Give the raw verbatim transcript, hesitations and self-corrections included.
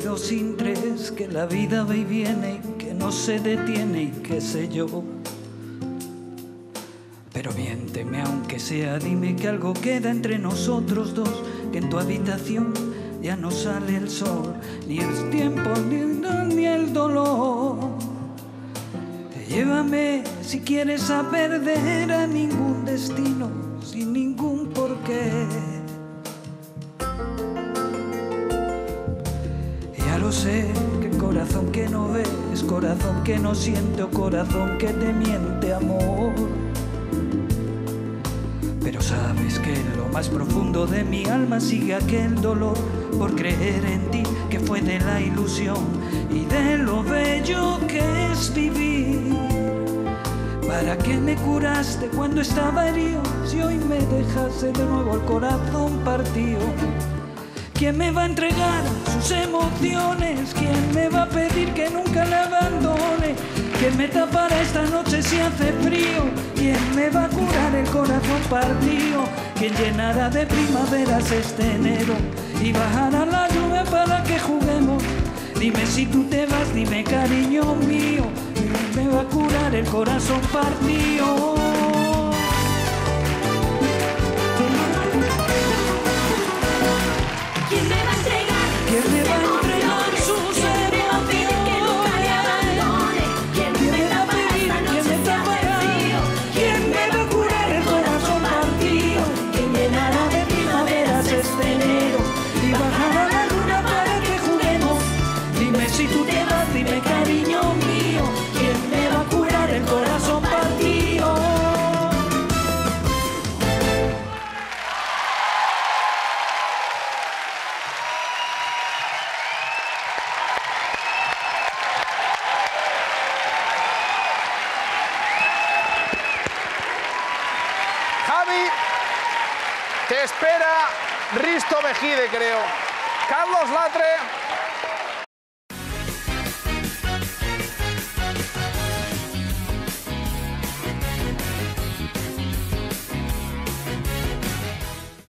dos sin tres, que la vida va y viene y que no se detiene y qué sé yo. Pero miénteme aunque sea, dime que algo queda entre nosotros dos, que en tu habitación ya no sale el sol, ni el tiempo, ni el, ni el dolor. Llévame si quieres a perder a ningún destino, sin ningún porqué. Ya lo sé, que corazón que no ves, corazón que no siente o corazón que te miente, amor. Pero sabes que en lo más profundo de mi alma sigue aquel dolor por creer en ti, que fue de la ilusión y de lo bello que es vivir. ¿Para qué me curaste cuando estaba herido si hoy me dejaste de nuevo el corazón partido? ¿Quién me va a entregar sus emociones? ¿Quién me va a pedir que nunca la abandone? ¿Quién me tapará esta noche si hace frío? ¿Quién me va a curar el corazón partido? ¿Quién llenará de primaveras este enero y bajará la lluvia para que juguemos? Dime si tú te vas, dime cariño mío, ¿quién me va a curar el corazón partido? ¿Quién me va a entregar? ¿Quién me va a entregar sus emociones? Que nunca le abandone. ¿Quién me tapará esta noche si hace frío? ¿Quién me va a curar el corazón partido? ¿Quién llenará de primaveras este enero Y bajará la luna para que juguemos. Dime si tú te vas, dime cariño mío, ¿quién me va a curar el corazón partido? Javi, te espera Risto Mejide, creo. Carlos Latre